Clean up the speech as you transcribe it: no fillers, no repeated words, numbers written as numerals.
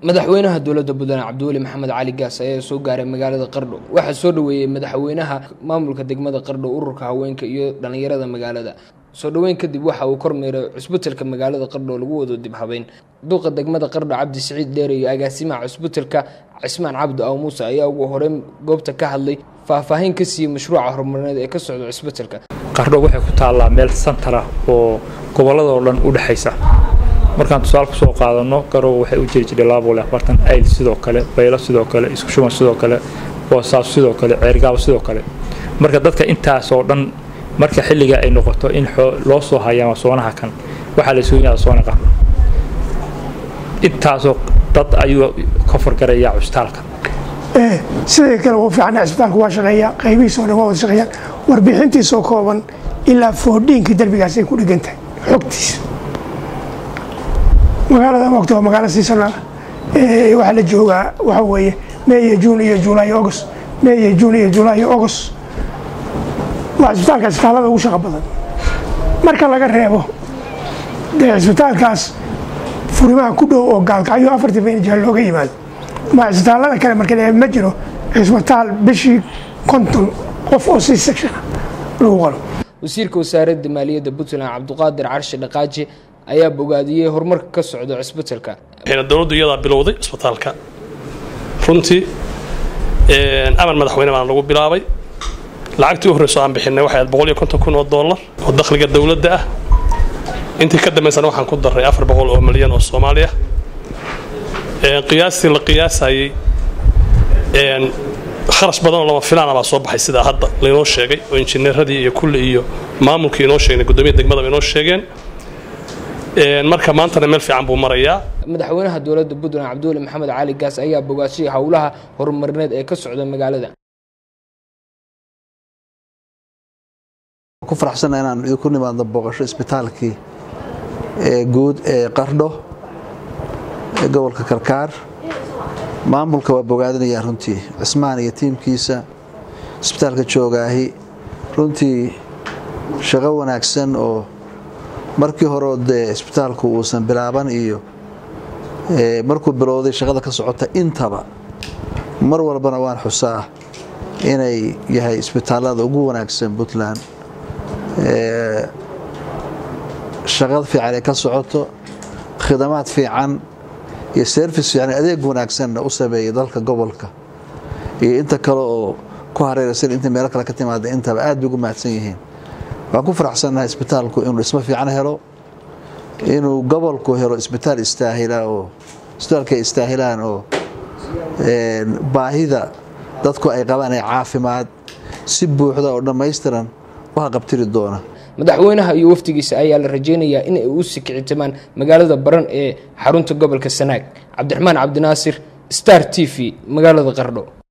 madaxweynaha dowladda Puntland Cabdiweli Maxamed Cali Gaas ayaa soo gaaray magaalada Qardho waxa soo dhaweeyay madaxweynaha maamulka degmada Qardho ururka haweenka iyo dhalinyarada magaalada soo dhaweyn kadib waxa uu kormeeray cusbitaalka magaalada Qardho lagu wado dib habeyn duqa degmada Qardho Cabdi Saciid Dheere iyo agaasimaha cusbitaalka Cismaan Cabdi Aw Muuse ayaa ugu horeen goobta ka hadlay faahfaahin ka siiyay mashruuca horumarineed ee ka socda cusbitaalka Qardho waxay ku taalaa meel santar ah oo gobolada oo dhan u dhaxaysa markaan tusaale ku soo qaadano Qardho waxay u jeediyay 240 ayl sidoo kale bayla sidoo kale isku shuman sidoo kale boosaas sidoo kale ceergaab sidoo kale marka dadka intaas oo dhan marka xilliga ay noqoto in loo soo hayama soonaha kan waxa la suuqyada soona Qardho intaas oo dad ayuu ka fargaraya cusbitaalka sidoo kale uu fiican cusbitaalku waa shaqeeyaa qaybihiisa oo dhan waa shaqeeyaan warbixintiisa oo kooban ilaa foodhiinka darbigaas ay ku dhigantahay xogtiisa magaalada waqtiga magaalada Siisana waxa la joogaa waxa weeye May June iyo July August May June iyo July August waa isbitaalka ugu shaqo badan marka laga reebo isbitaalkaas furimaha ku dhow oo gaalkacyo 40 jeer looga yimaado ma isbitaalada kale marka ma jiro isbitaal bishii konton qof oo si section lagu qalo wasiirka wasaaradda maaliyadda Puntland Cabdiqaadir Carshi Dhaqaaji ayaa bogaadiyay horumarka ka socda cusbitaalka dowladdu iyada bilowday cusbitaalka runtii amar madaxweyne baan lagu bilaabay lacagtii u horreysay aan bixinay waxay $150,000 oo dakhliga dawladda ah intii ka dambeysana waxaan ku daray 400 milyan oo Soomaaliya qiyaastii la qiyaasayay kharash badan oo lama filaan ah soo baxay sida hadda la inoo sheegay oo injineeradii iyo kulli iyo maamulkii inoo sheegay gudoomiyaha degmada inoo sheegeen marka maanta meel fiican buu marayaa madaxweynaha dowladda Puntland Cabdiweli Maxamed Cali Gaas ayaa bogaashay hawlaha horumarineed ee ka socda magaalada ku faraxsanahay inaan idinku nimaadno booqasho isbitaalkii guud ee Qardho ee gobolka Karkaar maamulka waa bogaadinaya runtii Cismaan iyo tiimkiisa isbitaalka joogaahi runtii shaqo wanaagsan oo markii hore isbitaalku uusan bilaaban iyo markuu bilowday shaqada ka socota intaba mar walbana waan xusaa inay yahay isbitaalada ugu wanaagsan Puntland shaqada fiican ee ka socoto khidamaad fiican iyo service fiican adeeg wanaagsan u sameeyay dalka gobolka iyo inta kale oo ku hareeraysan inta meel kale ka timaada intaba aad ugu mahadsan yihiin waan ku faraxsanahay isbitaalku inuu dhismo fiican helo inuu gobolku helo isbitaal istaahila oo isbitaalka istaahilaan oo baahida dadku ay qabaan ay caafimaad si buuxda oo dhameystiran waxa qabtiri doona madaxweynaha iyo waftigiisa ayaa la rajeynayaa in ay u sikicitamaan magaalada Baran ee xarunta gobolka Sanaag Cabdiraxmaan Cabdinaasir Star TV magaalada Qardho